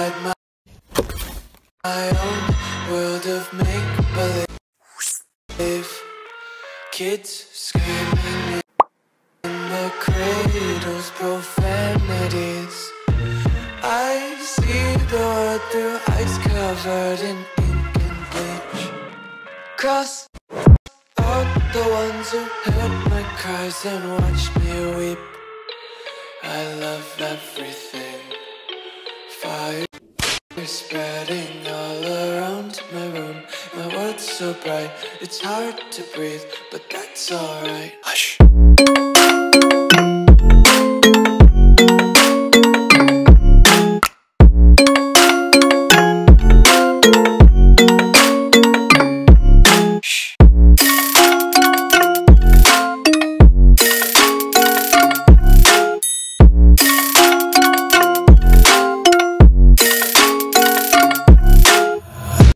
inside my own world of make-believe. Kids screaming in the cradles, profanities. I see the world through ice covered in ink and bleach. Cross out the ones who heard my cries and watched me weep. I love everything. Fire spreading all around my room. My world's so bright, it's hard to breathe, but that's alright.